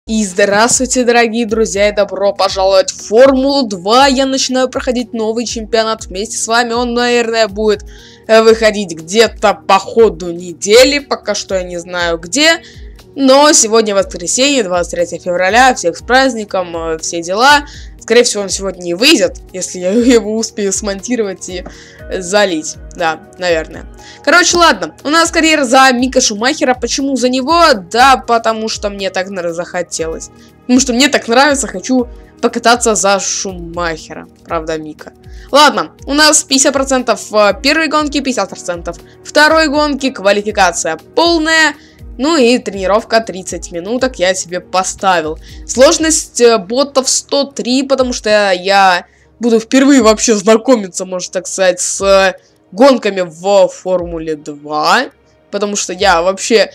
И здравствуйте, дорогие друзья, и добро пожаловать в Формулу 2. Я начинаю проходить новый чемпионат вместе с вами. Он, наверное, будет выходить где-то по ходу недели. Пока что я не знаю где. Но сегодня воскресенье, 23 февраля. Всех с праздником, все дела. Скорее всего, он сегодня не выйдет, если я его успею смонтировать и залить. Да, наверное. Короче, ладно. У нас карьера за Мика Шумахера. Почему за него? Да, потому что мне так захотелось. Потому что мне так нравится, хочу покататься за Шумахера. Правда, Мика. Ладно, у нас 50% первой гонки, 50% второй гонки, квалификация полная. Ну и тренировка 30 минуток я себе поставил. Сложность ботов 103, потому что я буду впервые вообще знакомиться, можно так сказать, с гонками в Формуле 2. Потому что я вообще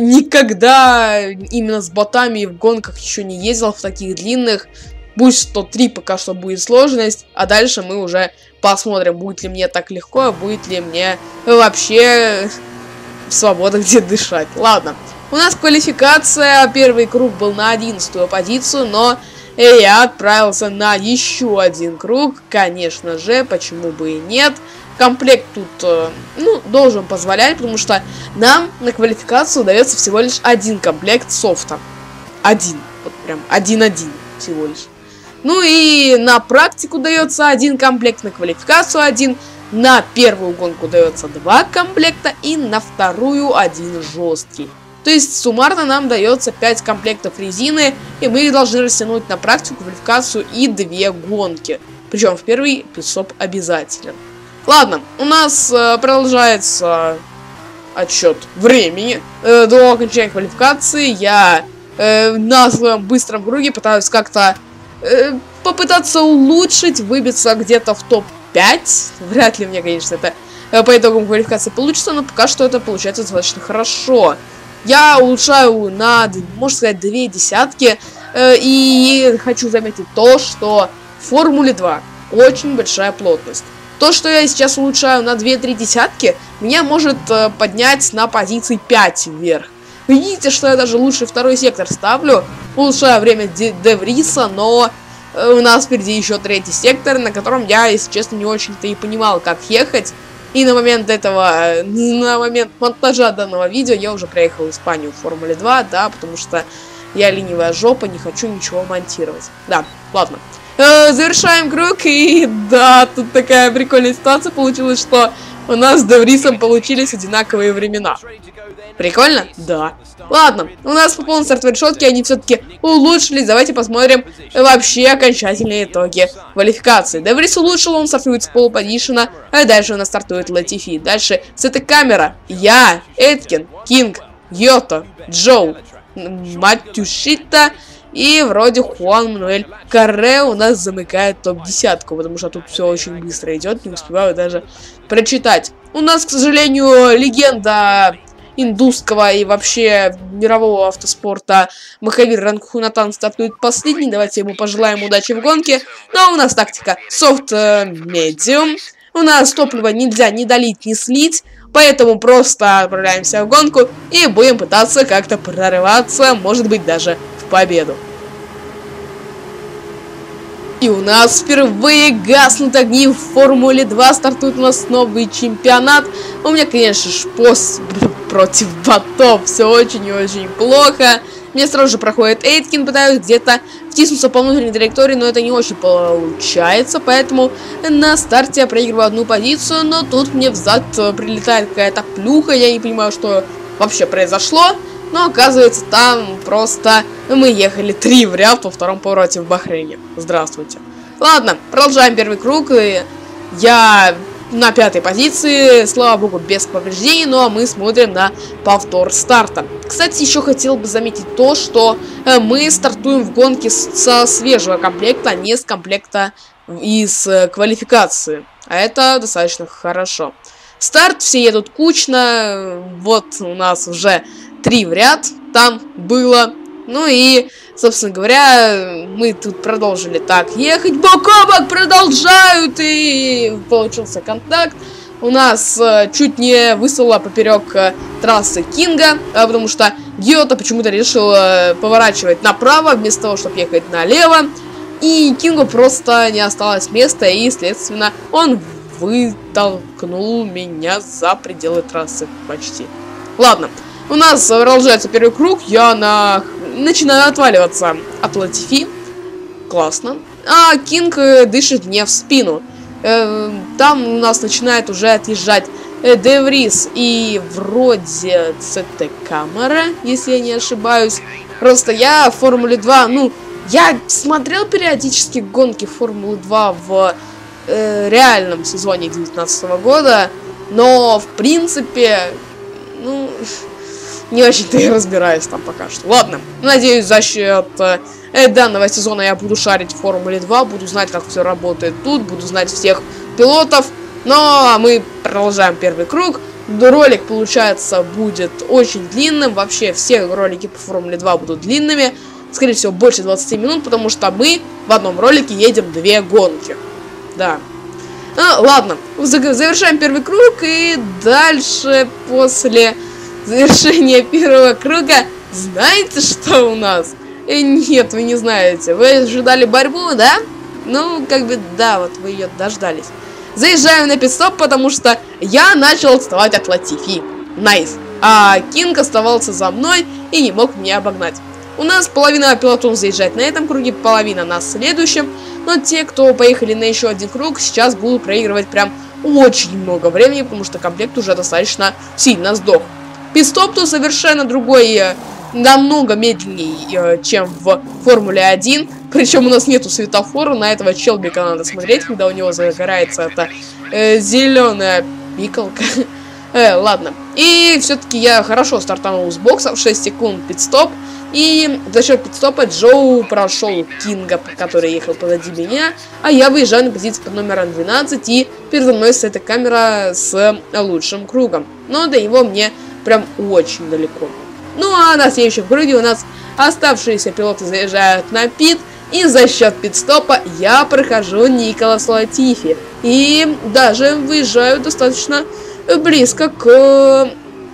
никогда именно с ботами в гонках еще не ездил в таких длинных. Будет 103 пока что будет сложность, а дальше мы уже посмотрим, будет ли мне так легко, будет ли мне вообще свобода где дышать. Ладно, у нас квалификация, первый круг был на 11-ю позицию, но я отправился на еще один круг, конечно же, почему бы и нет. Комплект тут, должен позволять, потому что нам на квалификацию дается всего лишь один комплект софта. Один, вот прям один-один всего лишь. Ну и на практику дается один комплект, на квалификацию один. На первую гонку дается 2 комплекта и на вторую один жесткий. То есть суммарно нам дается 5 комплектов резины, и мы должны растянуть на практику, квалификацию и 2 гонки. Причем в первый питстоп обязателен. Ладно, у нас продолжается отсчет времени до окончания квалификации. Я на своем быстром круге пытаюсь как-то попытаться улучшить, выбиться где-то в топ-5. Вряд ли мне, конечно, это по итогам квалификации получится, но пока что это получается достаточно хорошо. Я улучшаю на, можно сказать, 2 десятки. И хочу заметить то, что в Формуле 2 очень большая плотность. То, что я сейчас улучшаю на 2-3 десятки, меня может поднять на позиции 5 вверх. Видите, что я даже лучший второй сектор ставлю, улучшаю время Девриса, но у нас впереди еще 3-й сектор, на котором я, если честно, не очень-то и понимал, как ехать. И на момент монтажа данного видео я уже проехал в Испанию в Формуле 2, да, потому что я ленивая жопа, не хочу ничего монтировать. Да, ладно. Завершаем круг, и да, тут такая прикольная ситуация получилась, что у нас с Деврисом получились одинаковые времена. Прикольно? Да. Ладно, у нас по полной стартовой решетке они все-таки улучшились. Давайте посмотрим вообще окончательные итоги квалификации. Деврис улучшил, он стартует с полупозишена, а дальше у нас стартует Латифи. Дальше с этой камера я, Эткин, Кинг, Йото, Джоу, Матюшита и вроде Хуан Мануэль Карре у нас замыкает топ-10, потому что тут все очень быстро идет, не успеваю даже прочитать. У нас, к сожалению, легенда индусского и вообще мирового автоспорта Махавир Рангхунатан стартует последний. Давайте ему пожелаем удачи в гонке. Но у нас тактика софт медиум. У нас топливо нельзя ни долить, ни слить. Поэтому просто отправляемся в гонку и будем пытаться как-то прорываться, может быть, даже в победу. И у нас впервые гаснут огни в Формуле 2. Стартует у нас новый чемпионат. У меня, конечно же, против ботов все очень и очень плохо. Мне сразу же проходит Эйткин, пытаюсь где-то втиснуться по внутренней траектории, но это не очень получается. Поэтому на старте я проигрываю одну позицию, но тут мне взад прилетает какая-то плюха. Я не понимаю, что вообще произошло. Но оказывается, там просто мы ехали 3 в ряд во втором повороте в Бахрейне. Здравствуйте. Ладно, продолжаем первый круг. Я на 5-й позиции, слава богу, без повреждений. Ну а мы смотрим на повтор старта. Кстати, еще хотел бы заметить то, что мы стартуем в гонке со свежего комплекта, а не с комплекта из квалификации. А это достаточно хорошо. Старт, все едут кучно. Вот у нас уже 3 в ряд там было. Ну и, собственно говоря, мы тут продолжили так ехать. Бок о бок продолжают. И получился контакт. У нас чуть не высыло поперек трассы Кинга, потому что Гиота почему-то решил поворачивать направо, вместо того, чтобы ехать налево. И Кингу просто не осталось места, и, следственно, он вытолкнул меня за пределы трассы почти. Ладно, у нас продолжается первый круг, я начинаю отваливаться от Латифи. Классно. А Кинг дышит мне в спину. Там у нас начинает уже отъезжать Де Врис и вроде ЦТ Камера, если я не ошибаюсь. Просто я в Формуле 2, ну, я смотрел периодически гонки Формулы 2 в реальном сезоне 2019 года, но, в принципе, ну, не очень-то и разбираюсь там пока что. Ладно, надеюсь, за счет данного сезона я буду шарить в Формуле 2, буду знать, как все работает тут, буду знать всех пилотов. Но мы продолжаем первый круг. Ролик, получается, будет очень длинным. Вообще, все ролики по Формуле 2 будут длинными. Скорее всего, больше 20 минут, потому что мы в одном ролике едем 2 гонки. Да. Ладно, завершаем первый круг. И дальше, после завершения первого круга, знаете, что у нас? Нет, вы не знаете. Вы ожидали борьбу, да? Ну, как бы, да, вот вы ее дождались. Заезжаю на пит-стоп, потому что я начал отставать от Латифи. Найс. А Кинг оставался за мной и не мог меня обогнать. У нас половина пилотов заезжает на этом круге, половина на следующем. Но те, кто поехали на еще один круг, сейчас будут проигрывать прям очень много времени, потому что комплект уже достаточно сильно сдох. Пит-стоп тут совершенно другой, намного медленнее, чем в Формуле 1. Причем у нас нету светофора, на этого челбика надо смотреть, когда у него загорается эта зеленая пикалка. Ладно. И все-таки я хорошо стартанул с бокса в 6 секунд пит-стоп. И за счет пит-стопа Джоу прошел Кинга, который ехал позади меня. А я выезжаю на позицию под номером 12. И передо мной стоит камера с лучшим кругом. Но до него мне прям очень далеко. Ну а на следующем круге у нас оставшиеся пилоты заезжают на пит. И за счет пит-стопа я прохожу Николаса Латифи. И даже выезжаю достаточно близко к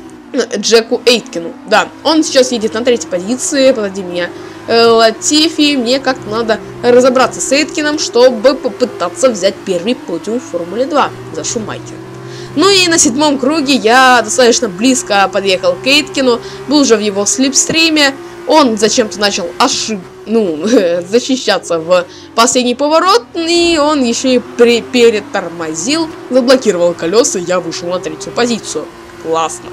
Джеку Эйткину. Да, он сейчас едет на 3-й позиции позади меня. Латифи, мне как-то надо разобраться с Эйткином, чтобы попытаться взять первый подиум в Формуле 2 за Шумахера. Ну и на 7-м круге я достаточно близко подъехал к Эйткину, был уже в его слипстриме. Он зачем-то начал защищаться в последний поворот, и он еще и перетормозил, заблокировал колеса, и я вышел на 3-ю позицию. Классно.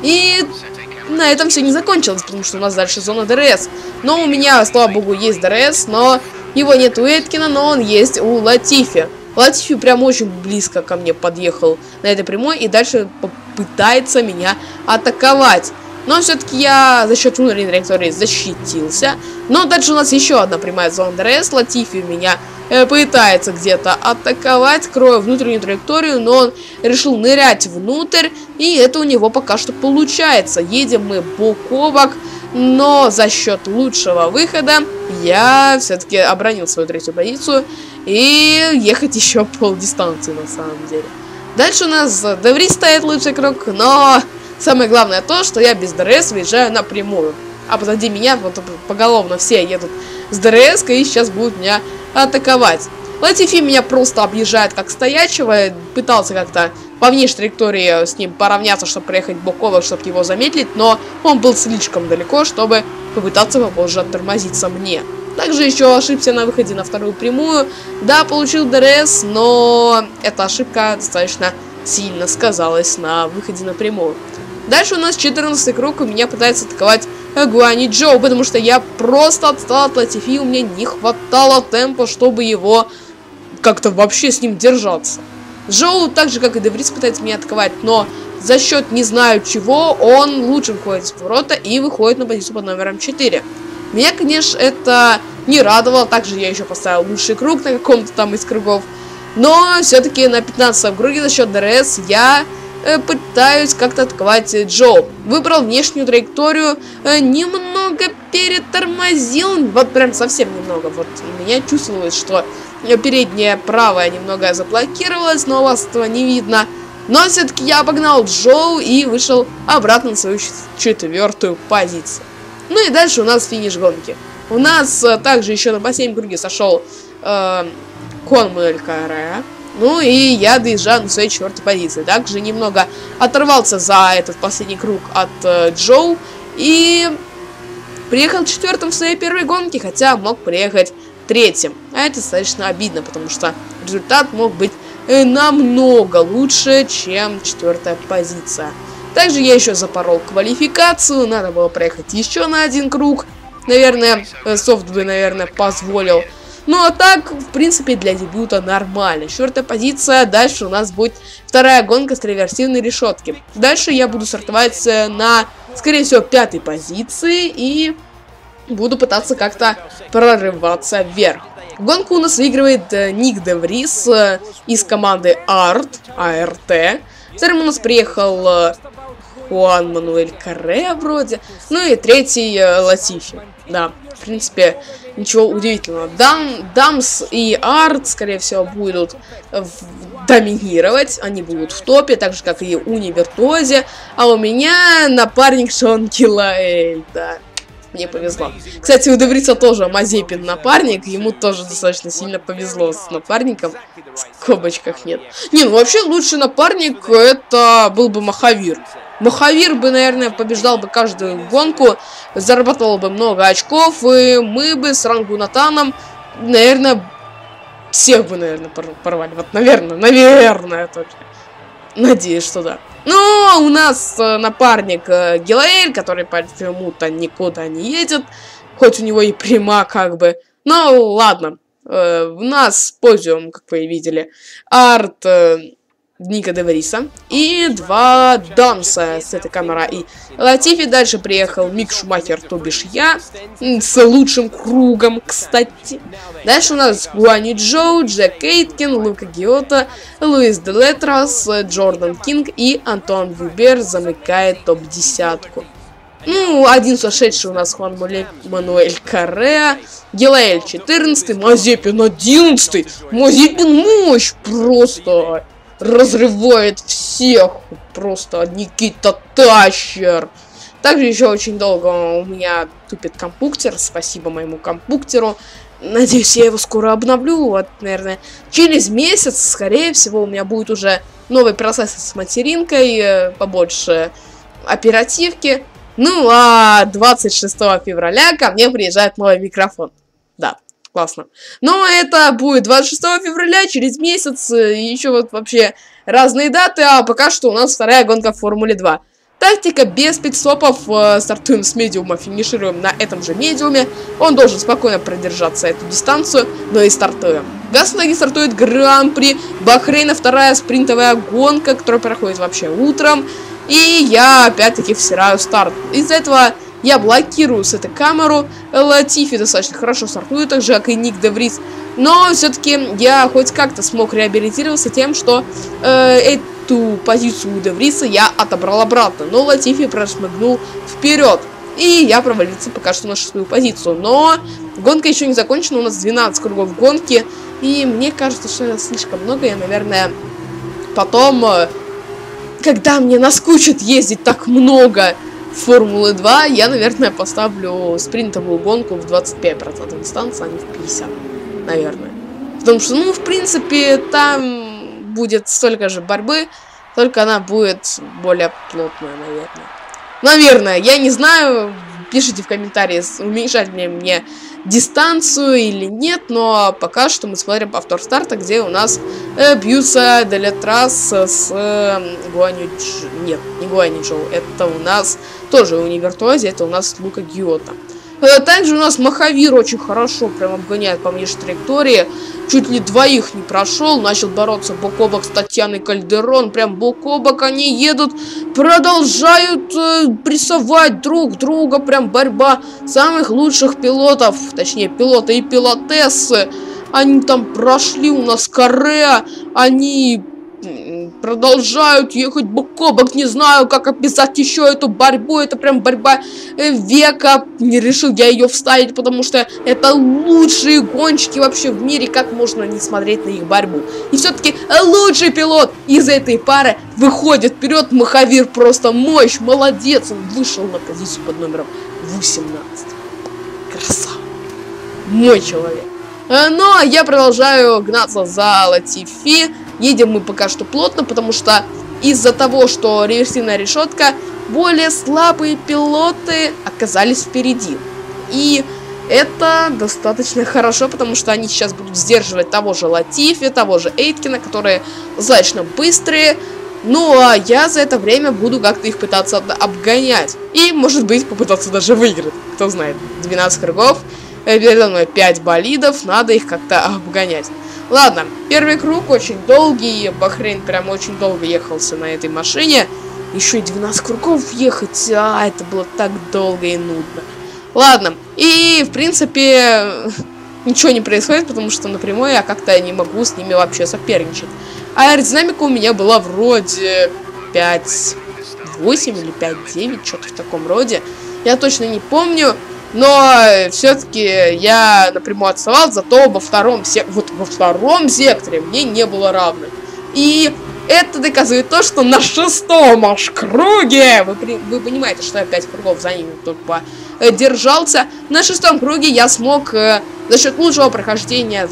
И на этом все не закончилось, потому что у нас дальше зона ДРС. Но у меня, слава богу, есть ДРС, но его нет у Эйткина, но он есть у Латифи. Латифи прям очень близко ко мне подъехал на этой прямой и дальше попытается меня атаковать. Но все-таки я за счет внутренней траектории защитился. Но дальше у нас еще одна прямая зона ДРС. Латифи меня пытается где-то атаковать, кроя внутреннюю траекторию, но он решил нырять внутрь, и это у него пока что получается. Едем мы бок о бок, но за счет лучшего выхода я все-таки оборонил свою 3-ю позицию, и ехать еще полдистанции на самом деле. Дальше у нас Де Врис стоит лучший круг, но самое главное то, что я без ДРС выезжаю напрямую. А позади меня вот поголовно все едут с ДРС, и сейчас будут меня атаковать. Латифи меня просто объезжает как стоячего, пытался как-то по внешней траектории с ним поравняться, чтобы проехать бок о бок, чтобы его замедлить, но он был слишком далеко, чтобы попытаться попозже оттормозиться мне. Также еще ошибся на выходе на 2-ю прямую. Да, получил ДРС, но эта ошибка достаточно сильно сказалась на выходе на прямую. Дальше у нас 14-й круг, и меня пытается атаковать Гуани Джоу, потому что я просто отстал от Латифи, у меня не хватало темпа, чтобы его как-то вообще с ним держаться. Джоу, так же как и Де Врис, пытается меня атаковать, но за счет не знаю чего, он лучше выходит из поворота и выходит на позицию под номером 4. Меня, конечно, это не радовало, также я еще поставил лучший круг на каком-то там из кругов, но все-таки на 15-м круге за счет ДРС я пытаюсь как-то атаковать Джоу. Выбрал внешнюю траекторию, немного перетормозил, вот прям совсем немного. Вот у меня чувствовалось, что передняя правая немного заблокировалась, но у вас этого не видно. Но все-таки я обогнал Джоу и вышел обратно на свою 4-ю позицию. Ну и дальше у нас финиш гонки. У нас также еще на бассейн круге сошел Конмуэль Каре. Ну и я доезжаю на своей 4-й позиции. Также немного оторвался за этот последний круг от Джоу. И приехал 4-м в своей первой гонке, хотя мог приехать 3-м. А это достаточно обидно, потому что результат мог быть намного лучше, чем 4-я позиция. Также я еще запорол квалификацию. Надо было проехать еще на 1 круг. Наверное, софт бы, наверное, позволил. Ну а так, в принципе, для дебюта нормально. 4-я позиция. Дальше у нас будет 2-я гонка с реверсивной решетки. Дальше я буду стартовать на, скорее всего, 5-й позиции. И буду пытаться как-то прорываться вверх. Гонку у нас выигрывает Ник де Врис из команды ART. Вторым у нас приехал Хуан Мануэль Каре вроде. Ну и 3-й Латифи. Да, в принципе, ничего удивительного. Дамс и Арт, скорее всего, будут доминировать. Они будут в топе, так же, как и Уни Виртуозе. А у меня напарник Шон Килаэль, да. Мне повезло. Кстати, у Девриса тоже Мазепин напарник. Ему тоже достаточно сильно повезло с напарником. В скобочках нет. Не, ну вообще лучший напарник это был бы Махавир. Махавир бы, наверное, побеждал бы каждую гонку, зарабатывал бы много очков, и мы бы с Рангунатаном, наверное, всех бы, наверное, порвали. Вот, наверное, точно. Надеюсь, что да. Но у нас напарник Гилаэль, который почему-то никуда не едет, хоть у него и пряма как бы. Ну, ладно. У нас подиум, как вы видели, Арт Ника де Вриса и 2 Дамса с этой камеры и Латифи. Дальше приехал Мик Шумахер, то бишь я, с лучшим кругом, кстати. Дальше у нас Гуани Джоу, Джек Кейткин, Лука Гиота, Луис Делетрас, Джордан Кинг и Антуан Вюбер замыкает топ-10. Ну, один сошедший у нас Хуан Мануэль Каре, Гилаэль 14-й, Мазепин 11-й. Мазепин мощь просто разрывает всех. Просто Никита Тащер. Также еще очень долго у меня тупит компьютер. Спасибо моему компьютеру. Надеюсь, я его скоро обновлю. Вот, наверное, через месяц, скорее всего, у меня будет уже новый процессор с материнкой, побольше оперативки. Ну, а 26 февраля ко мне приезжает новый микрофон. Да, классно. Но это будет 26 февраля, через месяц, и еще вот вообще разные даты, а пока что у нас 2-я гонка в Формуле 2. Тактика без пит-стопов, стартуем с медиума, финишируем на этом же медиуме. Он должен спокойно продержаться эту дистанцию, но и стартуем. Гаслаги стартует Гран-при Бахрейна, 2-я спринтовая гонка, которая проходит вообще утром. И я опять-таки всираю старт. Из-за этого я блокирую с этой камеру. Латифи достаточно хорошо стартует, так же, как и Ник де Врис. Но все-таки я хоть как-то смог реабилитироваться тем, что эту позицию у де Вриса я отобрал обратно. Но Латифи прошмыгнул вперед. И я провалился пока что на 6-ю позицию. Но гонка еще не закончена. У нас 12 кругов гонки. И мне кажется, что это слишком много. Я, наверное, потом, когда мне наскучит ездить так много Формулы 2, я, наверное, поставлю спринтовую гонку в 25% дистанции, а не в 50%. Наверное. Потому что, ну, в принципе, там будет столько же борьбы, только она будет более плотная, наверное. Наверное, я не знаю. Пишите в комментарии, уменьшать ли мне дистанцию или нет, но пока что мы смотрим повтор старта, где у нас бьются Делетрас с Гуани Джоу. Нет, не Гуани Джоу, это у нас тоже Уни Виртуозе, это у нас Лука Гиота. Также у нас Махавир очень хорошо прям обгоняет по внешней траектории. Чуть ли 2 не прошел. Начал бороться бок о бок с Татьяной Кальдерон. Прям бок о бок они едут. Продолжают прессовать друг друга. Прям борьба самых лучших пилотов. Точнее, пилоты и пилотессы. Они там прошли у нас Каре. Они продолжают ехать бок о бок. Не знаю, как описать еще эту борьбу. Это прям борьба века. Не решил я ее вставить, потому что это лучшие гонщики вообще в мире. Как можно не смотреть на их борьбу? И все-таки лучший пилот из этой пары выходит вперед. Махавир просто мощь, молодец. Он вышел на позицию под номером 18. Красава. Мой человек. Но я продолжаю гнаться за Латифи. Едем мы пока что плотно, потому что из-за того, что реверсивная решетка, более слабые пилоты оказались впереди. И это достаточно хорошо, потому что они сейчас будут сдерживать того же Латифи, того же Эйткина, которые достаточно быстрые. Ну а я за это время буду как-то их пытаться обгонять. И, может быть, попытаться даже выиграть. Кто знает, 12 кругов. Передо мной 5 болидов, надо их как-то обгонять. Ладно, первый круг очень долгий, Бахрейн прям очень долго ехался на этой машине. Еще и 12 кругов ехать, это было так долго и нудно. Ладно, и в принципе ничего не происходит, потому что напрямую я как-то не могу с ними вообще соперничать. А аэродинамика у меня была вроде 5.8 или 5.9, что-то в таком роде. Я точно не помню. Но все-таки я напрямую отставал, зато во втором секторе мне не было равных. И это доказывает то, что на 6-м аж круге, вы понимаете, что я 5 кругов за ними только держался, на 6-м круге я смог за счет лучшего прохождения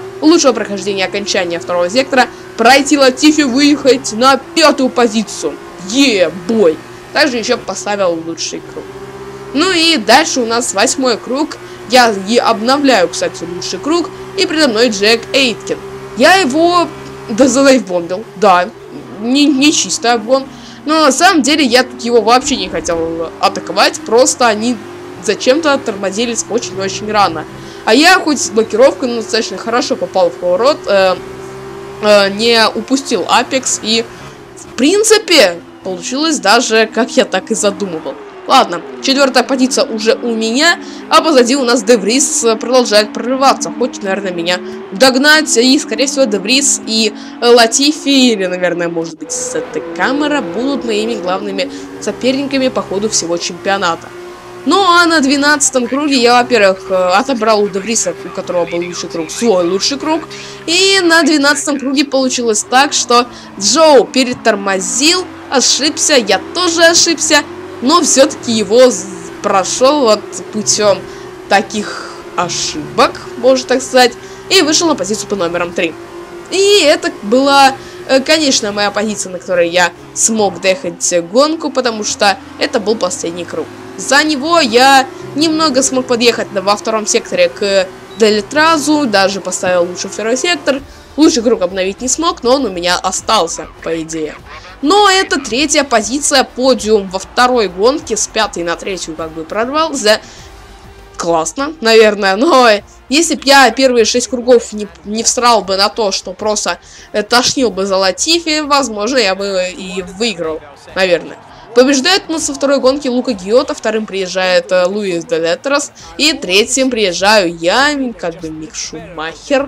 окончания второго сектора пройти Латифи, выехать на 5-ю позицию. Бой! Также еще поставил лучший круг. Ну и дальше у нас 8-й круг. Я обновляю, кстати, лучший круг. И передо мной Джек Эйткин. Я его задайвбомбил. Да, не чистый обгон. Но на самом деле я тут его вообще не хотел атаковать. Просто они зачем-то тормозились очень-очень рано. А я хоть с блокировкой, но достаточно хорошо попал в поворот. Не упустил апекс. И в принципе получилось даже, как я так и задумывал. Ладно, 4-я позиция уже у меня, а позади у нас Деврис продолжает прорываться. Хочет, наверное, меня догнать. И, скорее всего, Деврис и Латифи, или, наверное, может быть, Сеттекамера будут моими главными соперниками по ходу всего чемпионата. Ну, а на 12-м круге я, во-первых, отобрал у Девриса, у которого был лучший круг, свой лучший круг. И на 12-м круге получилось так, что Джоу перетормозил, ошибся, я тоже ошибся. Но все-таки его прошел вот путем таких ошибок, можно так сказать, и вышел на позицию по номерам 3. И это была, конечно, моя позиция, на которой я смог доехать гонку, потому что это был последний круг. За него я немного смог подъехать во втором секторе к Делитразу, даже поставил лучший второй сектор. Лучший круг обновить не смог, но он у меня остался, по идее. Но это 3-я позиция, подиум во второй гонке, с 5-й на 3-ю как бы прорвался. Классно, наверное, но если бы я первые 6 кругов не всрал бы на то, что просто тошнил бы за Латифи, возможно, я бы и выиграл, наверное. Побеждает у нас со второй гонки Лука Гиота, вторым приезжает Луис де Летерос, и третьим приезжаю я, как бы Мик Шумахер.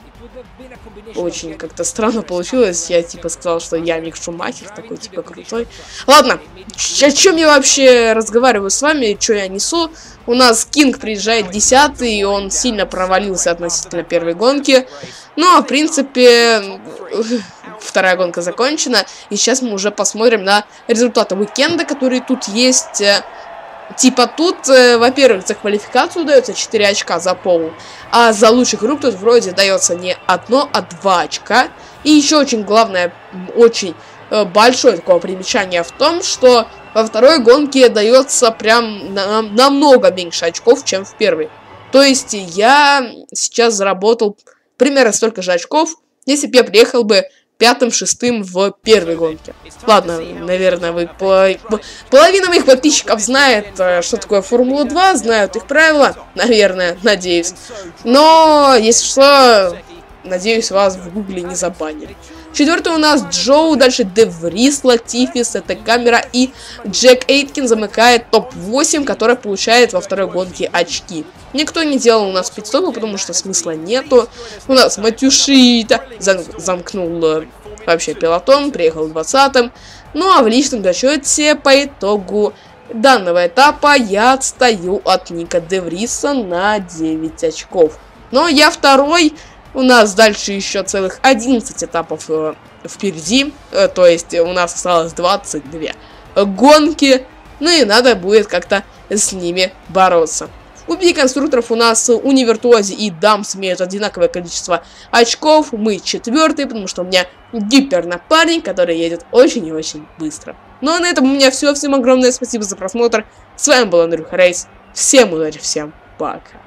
Очень как-то странно получилось. Я типа сказал, что я Мик Шумахер, такой типа крутой. Ладно, о чем я вообще разговариваю с вами, что я несу? У нас Кинг приезжает 10-й, и он сильно провалился относительно первой гонки. Ну, а в принципе, вторая гонка закончена. И сейчас мы уже посмотрим на результаты уикенда, которые тут есть. Типа тут, во-первых, за квалификацию дается 4 очка за пол, а за лучший круг тут вроде дается не 1, а 2 очка. И еще очень главное, очень большое такое примечание в том, что во второй гонке дается прям намного меньше очков, чем в первой. То есть я сейчас заработал примерно столько же очков, если бы я приехал бы 5-м, 6-м в первой гонке. Ладно, наверное, половина моих подписчиков знает, что такое Формула-2, знают их правила, наверное, надеюсь. Но, если что, надеюсь, вас в гугле не забанили. 4-й у нас Джоу, дальше Деврис, Латифи, Сеттекамера и Джек Эйткин замыкает топ-8, который получает во второй гонке очки. Никто не делал у нас пидстопы, потому что смысла нету. У нас Матюшита замкнул Вообще, пелотон приехал 20-м. Ну а в личном зачете по итогу данного этапа я отстаю от Ника де Вриса на 9 очков. Но я второй. У нас дальше еще целых 11 этапов впереди. То есть у нас осталось 22 гонки. Ну и надо будет как-то с ними бороться. В Кубке конструкторов у нас Унивиртуози и Дамс имеют одинаковое количество очков. Мы 4-й, потому что у меня гипернапарник, который едет очень и очень быстро. Ну а на этом у меня все. Всем огромное спасибо за просмотр. С вами был Андрюха Рейс. Всем удачи, всем пока.